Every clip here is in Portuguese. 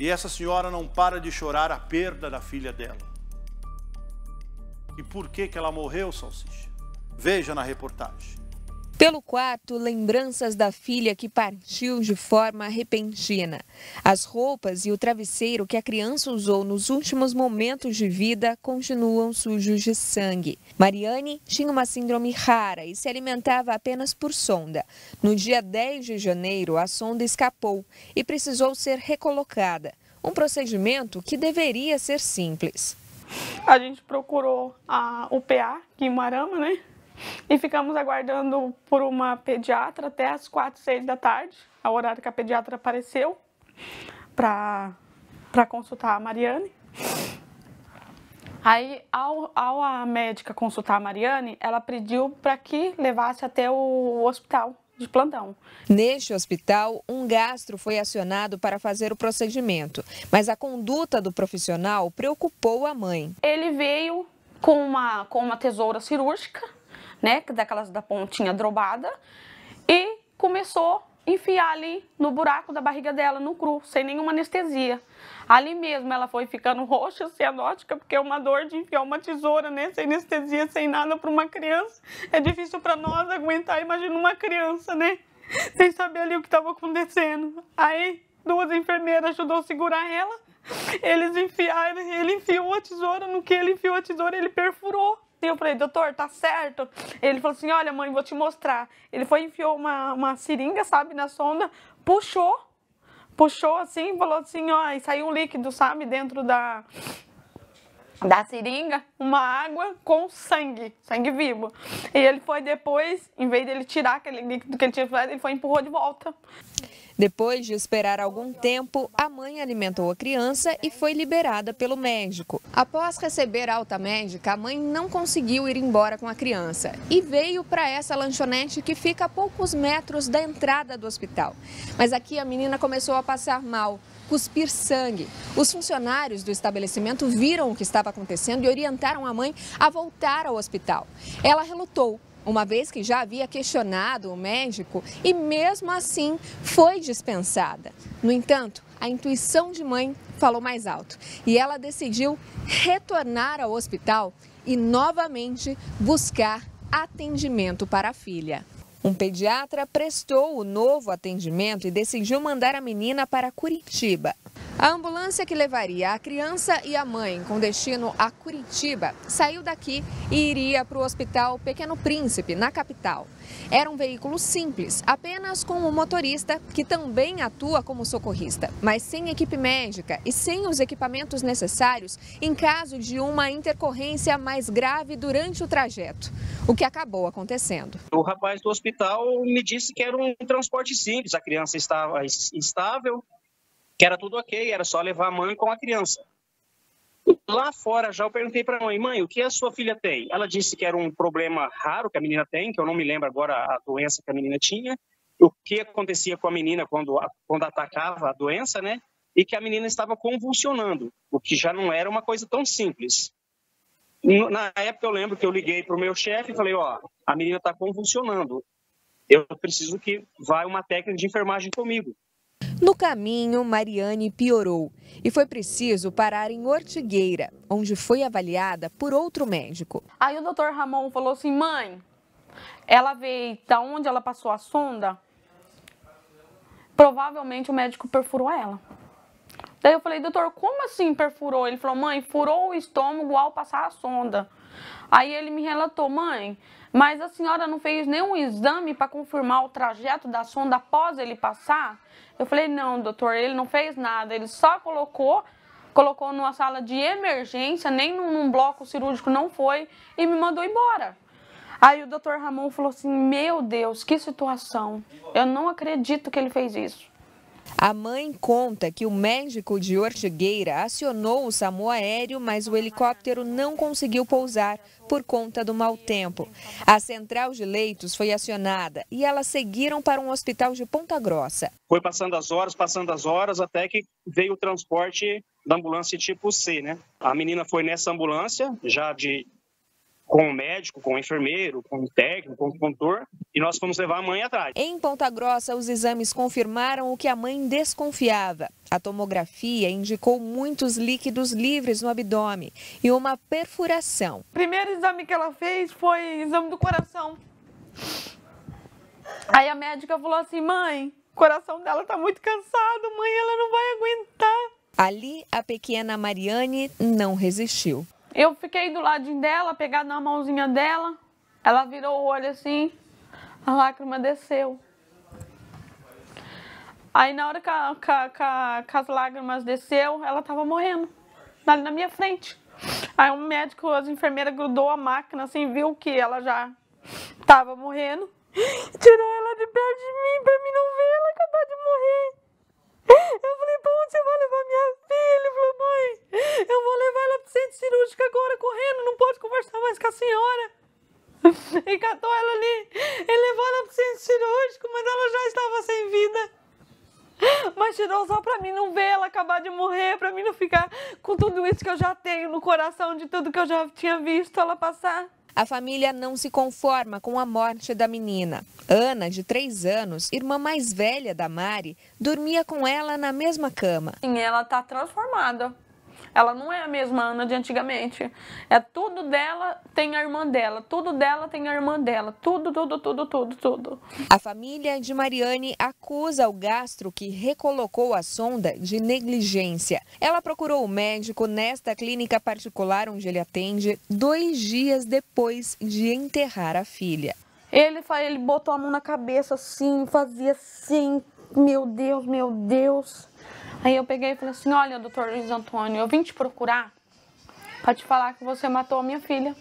E essa senhora não para de chorar a perda da filha dela. E por que ela morreu, Salsicha? Veja na reportagem. Pelo quarto, lembranças da filha que partiu de forma repentina. As roupas e o travesseiro que a criança usou nos últimos momentos de vida continuam sujos de sangue. Mariane tinha uma síndrome rara e se alimentava apenas por sonda. No dia 10 de janeiro, a sonda escapou e precisou ser recolocada. Um procedimento que deveria ser simples. A gente procurou o PA aqui em Umuarama, né? E ficamos aguardando por uma pediatra até as 4, 6 da tarde, ao horário que a pediatra apareceu, para consultar a Mariane. Aí, ao a médica consultar a Mariane, ela pediu para que levasse até o hospital de plantão. Neste hospital, um gastro foi acionado para fazer o procedimento, mas a conduta do profissional preocupou a mãe. Ele veio com uma tesoura cirúrgica, né, daquelas da pontinha drobada, e começou a enfiar ali no buraco da barriga dela, no cru, sem nenhuma anestesia. Ali mesmo ela foi ficando roxa, cianótica, porque é uma dor de enfiar uma tesoura, né, sem anestesia, sem nada para uma criança. É difícil para nós aguentar, imagina uma criança, né, sem saber ali o que estava acontecendo. Aí 2 enfermeiras ajudou a segurar ela, eles enfiaram, ele enfiou a tesoura, no que ele enfiou a tesoura, ele perfurou. E eu falei, doutor, tá certo? Ele falou assim, olha mãe, vou te mostrar. Ele foi e enfiou uma seringa, sabe, na sonda, puxou assim, falou assim, ó, e saiu um líquido, sabe, dentro da seringa, uma água com sangue vivo. E ele foi depois, em vez dele tirar aquele líquido que ele tinha feito, ele foi e empurrou de volta. Depois de esperar algum tempo, a mãe alimentou a criança e foi liberada pelo médico. Após receber alta médica, a mãe não conseguiu ir embora com a criança e veio para essa lanchonete que fica a poucos metros da entrada do hospital. Mas aqui a menina começou a passar mal, cuspir sangue. Os funcionários do estabelecimento viram o que estava acontecendo e orientaram a mãe a voltar ao hospital. Ela relutou, uma vez que já havia questionado o médico e mesmo assim foi dispensada. No entanto, a intuição de mãe falou mais alto e ela decidiu retornar ao hospital e novamente buscar atendimento para a filha. Um pediatra prestou o novo atendimento e decidiu mandar a menina para Curitiba. A ambulância que levaria a criança e a mãe com destino a Curitiba saiu daqui e iria para o Hospital Pequeno Príncipe, na capital. Era um veículo simples, apenas com um motorista que também atua como socorrista, mas sem equipe médica e sem os equipamentos necessários em caso de uma intercorrência mais grave durante o trajeto, o que acabou acontecendo. O rapaz do hospital me disse que era um transporte simples, a criança estava estável, que era tudo ok, era só levar a mãe com a criança. Lá fora já eu perguntei para a mãe, o que a sua filha tem? Ela disse que era um problema raro que a menina tem, que eu não me lembro agora a doença que a menina tinha, o que acontecia com a menina quando atacava a doença, né? E que a menina estava convulsionando, o que já não era uma coisa tão simples. Na época eu lembro que eu liguei para o meu chefe e falei, a menina está convulsionando, eu preciso que vá uma técnica de enfermagem comigo. No caminho, Mariane piorou e foi preciso parar em Ortigueira, onde foi avaliada por outro médico. Aí o doutor Ramon falou assim, mãe, ela veio da onde ela passou a sonda, provavelmente o médico perfurou ela. Daí eu falei, doutor, como assim perfurou? Ele falou, mãe, furou o estômago ao passar a sonda. Aí ele me relatou, mãe, mas a senhora não fez nenhum exame para confirmar o trajeto da sonda após ele passar? Eu falei, não, doutor, ele não fez nada, ele só colocou numa sala de emergência, nem num bloco cirúrgico não foi, e me mandou embora. Aí o doutor Ramon falou assim, meu Deus, que situação, eu não acredito que ele fez isso. A mãe conta que o médico de Ortigueira acionou o SAMU aéreo, mas o helicóptero não conseguiu pousar por conta do mau tempo. A central de leitos foi acionada e elas seguiram para um hospital de Ponta Grossa. Foi passando as horas, até que veio o transporte da ambulância tipo C, né? A menina foi nessa ambulância, já com o médico, com o enfermeiro, com o técnico, com o condutor, e nós fomos levar a mãe atrás. Em Ponta Grossa, os exames confirmaram o que a mãe desconfiava. A tomografia indicou muitos líquidos livres no abdômen e uma perfuração. O primeiro exame que ela fez foi exame do coração. Aí a médica falou assim: mãe, o coração dela tá muito cansado, mãe, ela não vai aguentar. Ali, a pequena Mariane não resistiu. Eu fiquei do ladinho dela, pegada na mãozinha dela. Ela virou o olho assim, a lágrima desceu. Aí na hora que as lágrimas desceu, ela tava morrendo, ali na minha frente. Aí o médico, as enfermeiras grudou a máquina, assim, viu que ela já tava morrendo. Tirou ela de perto de mim pra mim não ver ela acabar de morrer. Eu falei: pra onde você vai levar minha filha? Ele falou: mãe, eu vou levar ela pro centro cirúrgico agora, correndo, não pode conversar mais com a senhora. E catou ela ali, ele levou ela pro centro cirúrgico, mas ela já estava sem vida. Mas tirou só pra mim não ver ela acabar de morrer, pra mim não ficar com tudo isso que eu já tenho no coração, de tudo que eu já tinha visto ela passar. A família não se conforma com a morte da menina. Ana, de 3 anos, irmã mais velha da Mari, dormia com ela na mesma cama. Sim, ela tá transformada. Ela não é a mesma Ana de antigamente. É tudo dela tem a irmã dela, tudo dela tem a irmã dela, tudo. A família de Mariane acusa o gastro que recolocou a sonda de negligência. Ela procurou o médico nesta clínica particular onde ele atende 2 dias depois de enterrar a filha. Ele botou a mão na cabeça assim, fazia assim, meu Deus, meu Deus. Aí eu peguei e falei assim: olha, doutor Luiz Antônio, eu vim te procurar para te falar que você matou a minha filha.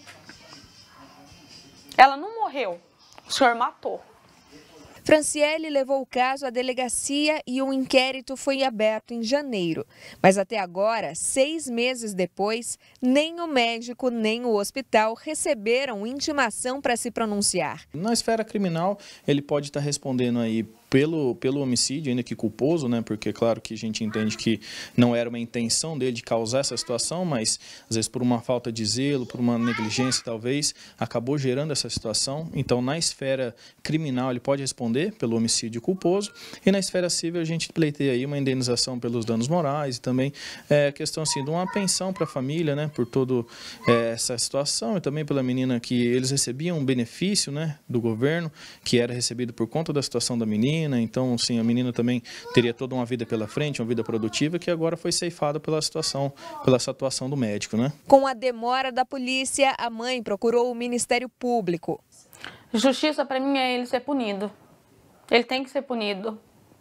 Ela não morreu, o senhor matou. Franciele levou o caso à delegacia e um inquérito foi aberto em janeiro. Mas até agora, 6 meses depois, nem o médico nem o hospital receberam intimação para se pronunciar. Na esfera criminal, ele pode estar respondendo aí pelo homicídio, ainda que culposo, né? Porque claro que a gente entende que não era uma intenção dele de causar essa situação, mas às vezes por uma falta de zelo, por uma negligência talvez, acabou gerando essa situação. Então na esfera criminal ele pode responder pelo homicídio culposo e na esfera civil a gente pleiteia aí uma indenização pelos danos morais e também questão assim de uma pensão para a família, né? Por toda essa situação e também pela menina que eles recebiam um benefício, né? Do governo que era recebido por conta da situação da menina. Então, sim, a menina também teria toda uma vida pela frente, uma vida produtiva, que agora foi ceifada pela situação, pela essa atuação do médico, né? Com a demora da polícia, a mãe procurou o Ministério Público. Justiça para mim é ele ser punido. Ele tem que ser punido.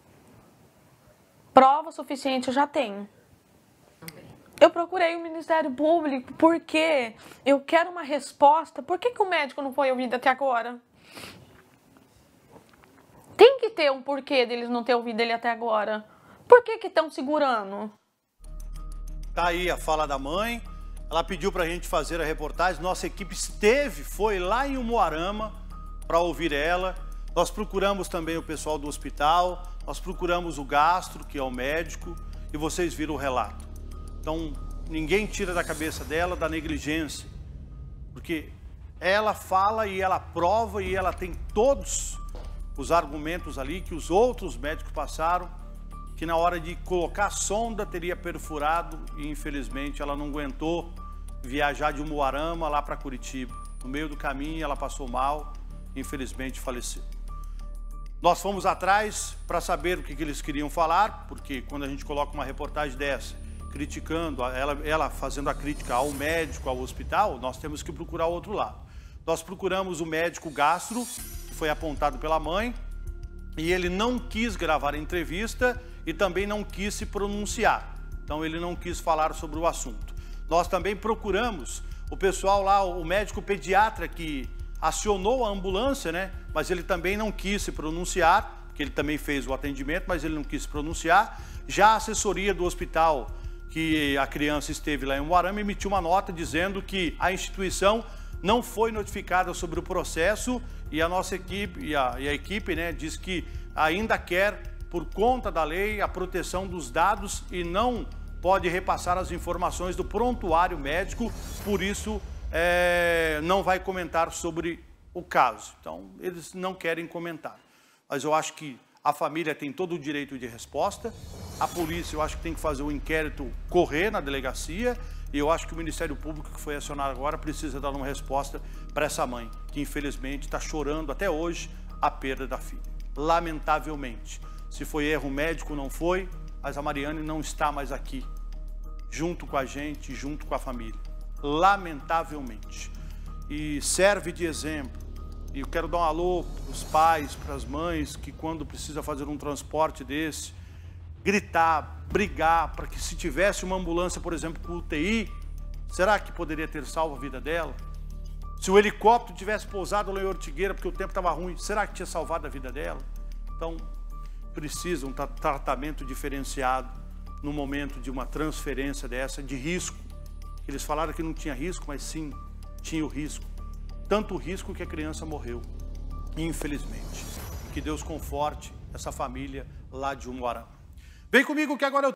Prova suficiente eu já tenho. Eu procurei o Ministério Público porque eu quero uma resposta. Por que o médico não foi ouvido até agora? Tem que ter um porquê deles não ter ouvido ele até agora. Por que estão segurando? Tá aí a fala da mãe. Ela pediu pra gente fazer a reportagem. Nossa equipe foi lá em Umuarama para ouvir ela. Nós procuramos também o pessoal do hospital. Nós procuramos o gastro, que é o médico. E vocês viram o relato. Então, ninguém tira da cabeça dela da negligência. Porque ela fala e ela prova e ela tem todos os argumentos ali que os outros médicos passaram, que na hora de colocar a sonda teria perfurado e infelizmente ela não aguentou viajar de Umuarama lá para Curitiba. No meio do caminho ela passou mal e infelizmente faleceu. Nós fomos atrás para saber o que eles queriam falar, porque quando a gente coloca uma reportagem dessa, criticando, ela fazendo a crítica ao médico, ao hospital, nós temos que procurar o outro lado. Nós procuramos o médico gastro, foi apontado pela mãe, e ele não quis gravar a entrevista e também não quis se pronunciar. Então ele não quis falar sobre o assunto. Nós também procuramos o pessoal lá, o médico pediatra que acionou a ambulância, né? Mas ele também não quis se pronunciar, porque ele também fez o atendimento, mas ele não quis se pronunciar. Já a assessoria do hospital que a criança esteve lá em Umuarama emitiu uma nota dizendo que a instituição não foi notificada sobre o processo e a nossa equipe, e a equipe, né, diz que ainda quer, por conta da lei, a proteção dos dados e não pode repassar as informações do prontuário médico, por isso não vai comentar sobre o caso. Então, eles não querem comentar. Mas eu acho que a família tem todo o direito de resposta. A polícia, eu acho que tem que fazer o inquérito correr na delegacia. E eu acho que o Ministério Público, que foi acionado agora, precisa dar uma resposta para essa mãe, que infelizmente está chorando até hoje a perda da filha. Lamentavelmente. Se foi erro médico, não foi, mas a Mariane não está mais aqui, junto com a gente, junto com a família. Lamentavelmente. E serve de exemplo. E eu quero dar um alô para os pais, para as mães, que quando precisa fazer um transporte desse, gritar, brigar, para que se tivesse uma ambulância, por exemplo, com UTI, será que poderia ter salvo a vida dela? Se o helicóptero tivesse pousado lá em Ortigueira, porque o tempo estava ruim, será que tinha salvado a vida dela? Então, precisa um tratamento diferenciado no momento de uma transferência dessa, de risco. Eles falaram que não tinha risco, mas sim, tinha o risco. Tanto o risco que a criança morreu, infelizmente. Que Deus conforte essa família lá de Umuarama. Vem comigo que agora eu